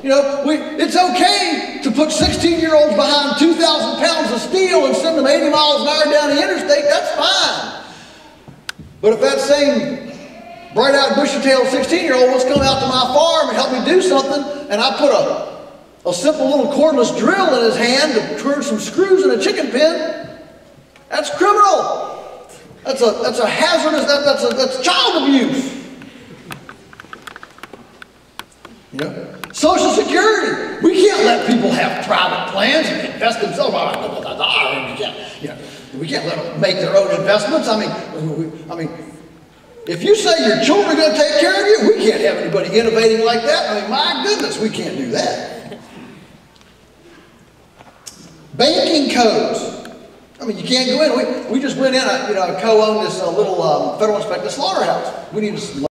You know, it's okay to put 16-year-olds behind 2,000 pounds of steel and send them 80 miles an hour down the interstate. That's fine. But if that same bright-eyed, bushy-tailed 16-year-old wants to come out to my farm and help me do something, and I put a simple little cordless drill in his hand to turn some screws in a chicken pen, that's criminal. That's a hazardous, that's child abuse. You know? Social Security. We can't let people have private plans and invest themselves. You know, we can't let them make their own investments. I mean, if you say your children are going to take care of you, we can't have anybody innovating like that. I mean, my goodness, we can't do that. Banking codes. I mean, you can't go in. We just went in. I co-owned this little federal inspector slaughterhouse. We need to